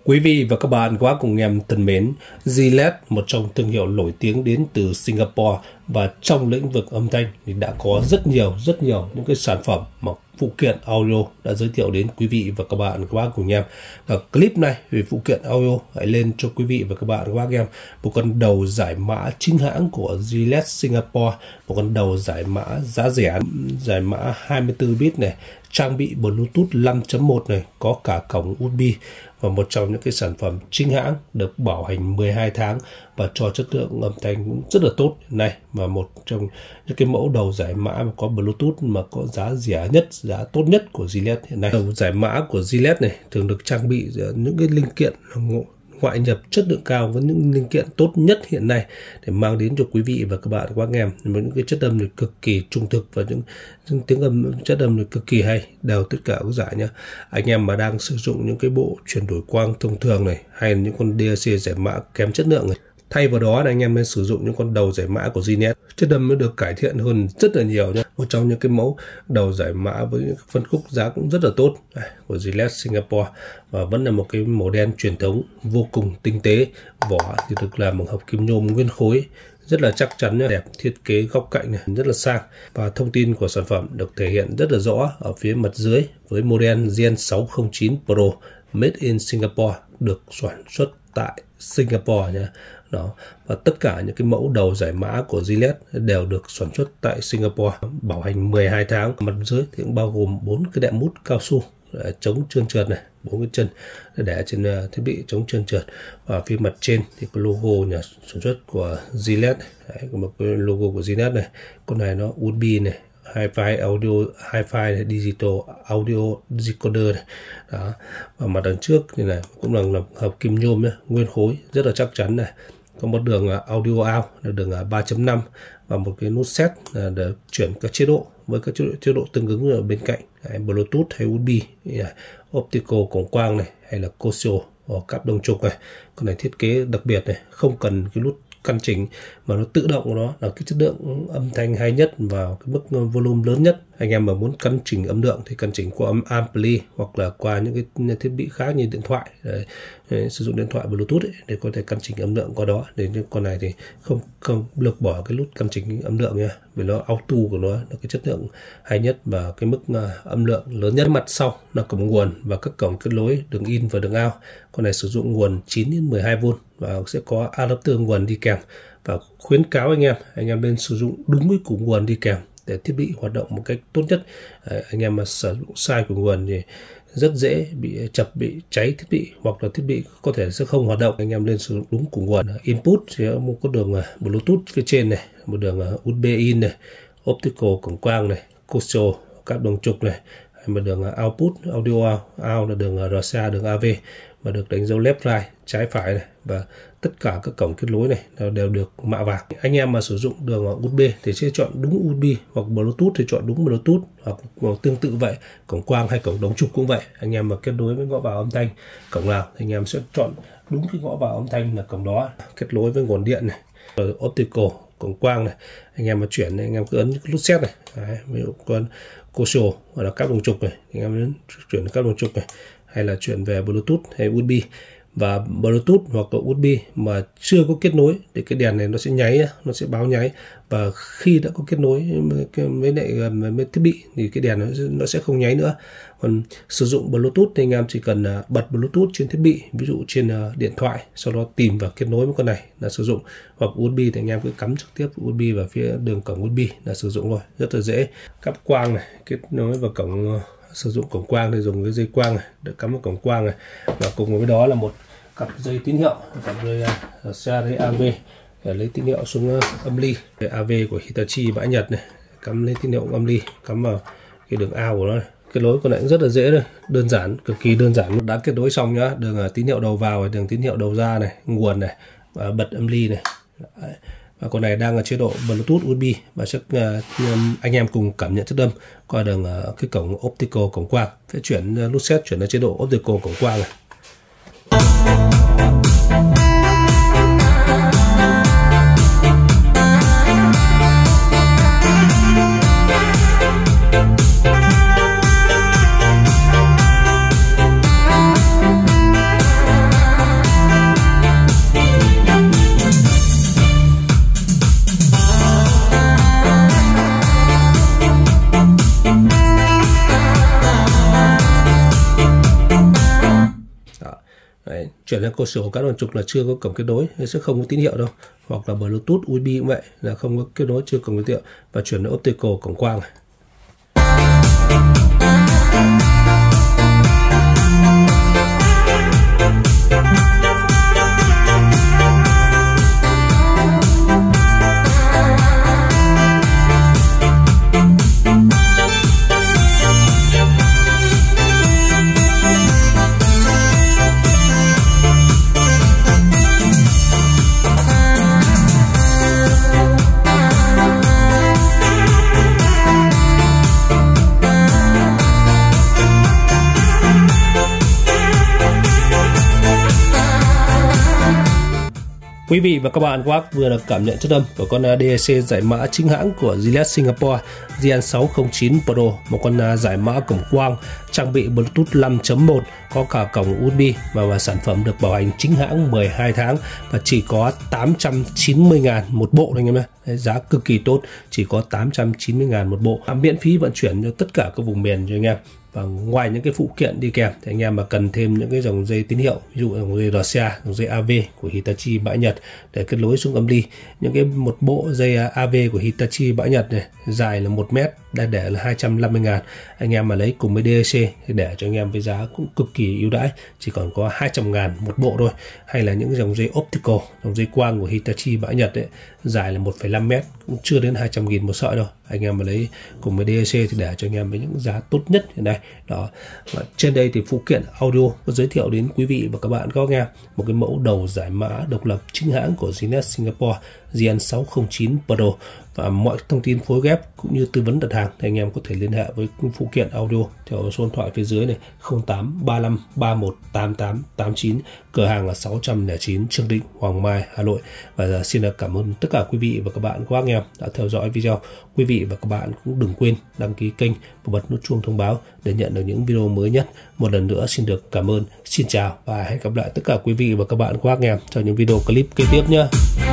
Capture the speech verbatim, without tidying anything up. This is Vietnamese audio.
Quý vị và các bạn quá cùng em thân mến, Gillette, một trong thương hiệu nổi tiếng đến từ Singapore và trong lĩnh vực âm thanh thì đã có rất nhiều rất nhiều những cái sản phẩm mà phụ kiện audio đã giới thiệu đến quý vị và các bạn quá cùng em. Và clip này về phụ kiện audio hãy lên cho quý vị và các bạn quá em một con đầu giải mã chính hãng của Gillette Singapore, một con đầu giải mã giá rẻ, giải mã hai mươi tư bit này, trang bị Bluetooth năm chấm một này, có cả cổng u ét bê và một trong những cái sản phẩm chính hãng được bảo hành mười hai tháng và cho chất lượng âm thanh cũng rất là tốt này, và một trong những cái mẫu đầu giải mã mà có Bluetooth mà có giá rẻ nhất, giá tốt nhất của Gillette hiện nay. Đầu giải mã của Gillette này thường được trang bị những cái linh kiện ngoại nhập chất lượng cao với những linh kiện tốt nhất hiện nay để mang đến cho quý vị và các bạn các em với những cái chất âm này cực kỳ trung thực và những, những tiếng âm chất âm này cực kỳ hay, đều tất cả các giải nhá. Anh em mà đang sử dụng những cái bộ chuyển đổi quang thông thường này hay là những con đê a xê giải mã kém chất lượng này, thay vào đó là anh em nên sử dụng những con đầu giải mã của Gillette, chất âm mới được cải thiện hơn rất là nhiều nhé. Một trong những cái mẫu đầu giải mã với những phân khúc giá cũng rất là tốt của Gillette Singapore, và vẫn là một cái màu đen truyền thống vô cùng tinh tế. Vỏ thì được làm bằng hợp kim nhôm nguyên khối rất là chắc chắn nhé, đẹp, thiết kế góc cạnh này rất là sang, và thông tin của sản phẩm được thể hiện rất là rõ ở phía mặt dưới với model Gen sáu không chín Pro made in Singapore, được sản xuất tại Singapore nha. Đó, và tất cả những cái mẫu đầu giải mã của Gillette đều được sản xuất tại Singapore, bảo hành mười hai tháng. Mặt dưới thì cũng bao gồm bốn cái đệm mút cao su để chống trơn trượt này, bốn cái chân để trên thiết bị chống trơn trượt, và phía mặt trên thì có logo nhà sản xuất của Gillette. Đấy, có một cái logo của Gillette này. Con này nó u ét bê này, Hi-Fi audio, Hi-Fi digital audio decoder này. Đó, và mặt đằng trước thì này cũng là hợp kim nhôm nhé, nguyên khối rất là chắc chắn này. Có một đường audio out là đường ba chấm năm và một cái nút set để chuyển các chế độ với các chế độ, chế độ tương ứng ở bên cạnh. Đấy, Bluetooth hay u ét bê, yeah, optical cổng quang này, hay là Casio cáp đồng trục này. Con này thiết kế đặc biệt này, không cần cái nút căn chỉnh mà nó tự động của nó là cái chất lượng âm thanh hay nhất và cái mức volume lớn nhất. Anh em mà muốn căn chỉnh âm lượng thì căn chỉnh qua âm ampli hoặc là qua những cái thiết bị khác như điện thoại. Đấy, đấy, sử dụng điện thoại Bluetooth ấy, để có thể căn chỉnh âm lượng qua đó. Để những con này thì không không lược bỏ cái nút căn chỉnh âm lượng nha, vì nó auto của nó là cái chất lượng hay nhất và cái mức âm lượng lớn nhất. Mặt sau là cổng nguồn và các cổng kết nối đường in và đường out. Con này sử dụng nguồn chín đến mười hai vôn và sẽ có adapter nguồn đi kèm, và khuyến cáo anh em anh em nên sử dụng đúng cái củ nguồn đi kèm để thiết bị hoạt động một cách tốt nhất. Đấy, anh em mà sử dụng sai của nguồn thì rất dễ bị chập, bị cháy thiết bị, hoặc là thiết bị có thể sẽ không hoạt động. Anh em nên sử dụng đúng của nguồn. Input thì có một đường Bluetooth phía trên này, một đường u ét bê in này, optical cổng quang này, Casio các đồng trục này, một đường output audio out, out là đường rờ xê a, đường a vê và được đánh dấu left right, trái phải này, và tất cả các cổng kết nối này đều được mạ vàng. Anh em mà sử dụng đường u ét bê thì sẽ chọn đúng u ét bê, hoặc Bluetooth thì chọn đúng Bluetooth, hoặc tương tự vậy. Cổng quang hay cổng đồng trục cũng vậy. Anh em mà kết nối với ngõ vào âm thanh cổng nào thì anh em sẽ chọn đúng cái ngõ vào âm thanh là cổng đó. Kết nối với nguồn điện này, rồi optical cổng quang này, anh em mà chuyển anh em cứ ấn cái nút set này. Đấy, ví dụ con Casio hoặc là các đồng trục này, anh em ấn chuyển các đồng trục này, hay là chuyển về Bluetooth hay u ét bê. Và Bluetooth hoặc là u ét bê mà chưa có kết nối thì cái đèn này nó sẽ nháy, nó sẽ báo nháy, và khi đã có kết nối với lại với thiết bị thì cái đèn nó, nó sẽ không nháy nữa. Còn sử dụng Bluetooth thì anh em chỉ cần bật Bluetooth trên thiết bị, ví dụ trên điện thoại, sau đó tìm và kết nối với con này là sử dụng, hoặc u ét bê thì anh em cứ cắm trực tiếp u ét bê vào phía đường cổng u ét bê là sử dụng rồi, rất là dễ. Cáp quang này kết nối vào cổng, sử dụng cổng quang thì dùng cái dây quang này để cắm vào cổng quang này, và cùng với đó là một cặp dây tín hiệu, cặp dây series a vê để lấy tín hiệu xuống âm ly. a vê của Hitachi bãi Nhật này, cắm lấy tín hiệu âm ly, cắm vào cái đường out của nó này. Kết nối con này cũng rất là dễ đây, đơn giản, cực kỳ đơn giản. Đã kết nối xong nhá, đường tín hiệu đầu vào, đường tín hiệu đầu ra này, nguồn này, và bật âm ly này. Đấy. Và con này đang ở chế độ Bluetooth u ét bê, và chắc uh, anh em cùng cảm nhận chất âm qua đường uh, cái cổng optical cổng quang. Sẽ chuyển uh, nút set chuyển đến chế độ optical cổng quang này. Đấy, chuyển sang cơ sở các đoàn trục là chưa có cổng kết nối, sẽ không có tín hiệu đâu. Hoặc là Bluetooth u ét bê cũng vậy, là không có kết nối, chưa cổng tín hiệu. Và chuyển sang optical cổng quang này. Quý vị và các bạn vừa được cảm nhận chất âm của con đê a xê giải mã chính hãng của Gillette Singapore G N sáu không chín Pro, một con giải mã cổng quang trang bị Bluetooth năm chấm một, có cả cổng u ét bê và, và sản phẩm được bảo hành chính hãng mười hai tháng và chỉ có tám trăm chín mươi ngàn một bộ anh em ạ. Giá cực kỳ tốt, chỉ có tám trăm chín mươi ngàn một bộ, miễn phí vận chuyển cho tất cả các vùng miền cho anh em. Và ngoài những cái phụ kiện đi kèm thì anh em mà cần thêm những cái dòng dây tín hiệu, ví dụ dòng dây rờ xê a, dòng dây a vê của Hitachi bãi Nhật để kết nối xuống âm ly, những cái một bộ dây a vê của Hitachi bãi Nhật này dài là một mét đã để là hai trăm năm mươi ngàn, anh em mà lấy cùng với đê a xê thì để cho anh em với giá cũng cực kỳ ưu đãi, chỉ còn có hai trăm ngàn một bộ thôi. Hay là những dòng dây optical, dòng dây quang của Hitachi bãi Nhật đấy, dài là một phẩy năm mét, cũng chưa đến hai trăm nghìn một sợi đâu, anh em mà lấy cùng với đê a xê thì để cho anh em với những giá tốt nhất hiện nay đó. Và trên đây thì phụ kiện audio có giới thiệu đến quý vị và các bạn có nghe một cái mẫu đầu giải mã độc lập chính hãng của Gillette Singapore G N sáu không chín Pro. Và mọi thông tin phối ghép cũng như tư vấn đặt hàng thì anh em có thể liên hệ với phụ kiện audio theo số điện thoại phía dưới này không tám ba lăm ba một tám tám tám chín, cửa hàng là sáu trăm lẻ chín Trương Định, Hoàng Mai, Hà Nội. Và xin cảm ơn tất cả quý vị và các bạn của anh em đã theo dõi video. Quý vị và các bạn cũng đừng quên đăng ký kênh và bật nút chuông thông báo để nhận được những video mới nhất. Một lần nữa xin được cảm ơn, xin chào và hẹn gặp lại tất cả quý vị và các bạn của anh em trong những video clip kế tiếp nhé.